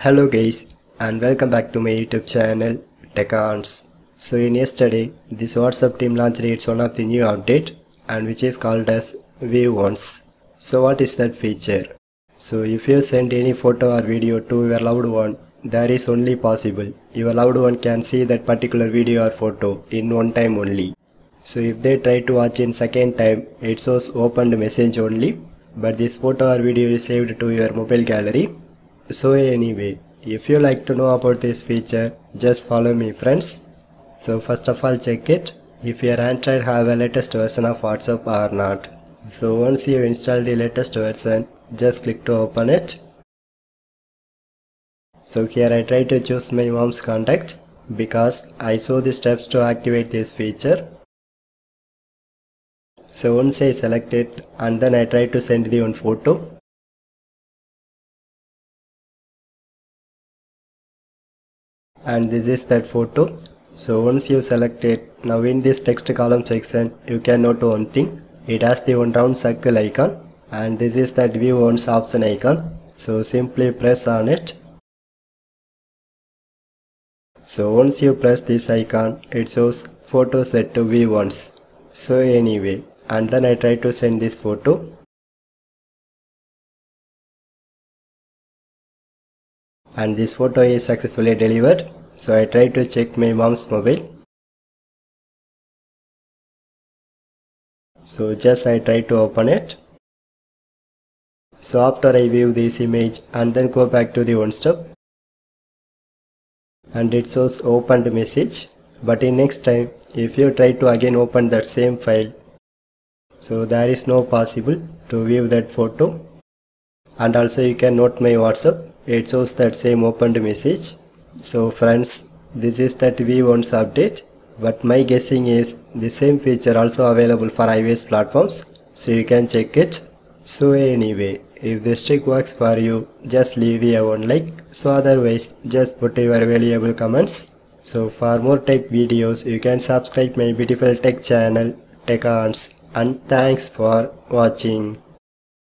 Hello guys and welcome back to my YouTube channel Tech. So in yesterday this WhatsApp team launched its one of the new update and which is called as View Once. So what is that feature? So if you send any photo or video to your loved one, there is only possible your loved one can see that particular video or photo in one time only. So if they try to watch in second time, it shows opened message only, but this photo or video is saved to your mobile gallery. So anyway, if you like to know about this feature, just follow me friends. So first of all check it if your Android have a latest version of WhatsApp or not. So once you install the latest version, just click to open it. So here I try to choose my mom's contact because I saw the steps to activate this feature. So once I select it and then I try to send the one photo. And this is that photo. So once you select it, now in this text column section you can note one thing. It has the one round circle icon and this is that view once option icon. So simply press on it. So once you press this icon, it shows photo set to view once. So anyway, and then I try to send this photo. And this photo is successfully delivered. So I try to check my mom's mobile. So just I try to open it. So after I view this image and then go back to the one step. And it shows opened message. But in next time, if you try to again open that same file, so there is no possible to view that photo. And also you can note my WhatsApp. It shows that same opened message. So friends, this is that View Once update, but my guessing is the same feature also available for iOS platforms, so you can check it. So anyway, if this trick works for you, just leave a one like. So otherwise, just put your valuable comments. So for more tech videos, you can subscribe my beautiful tech channel Tech. And thanks for watching.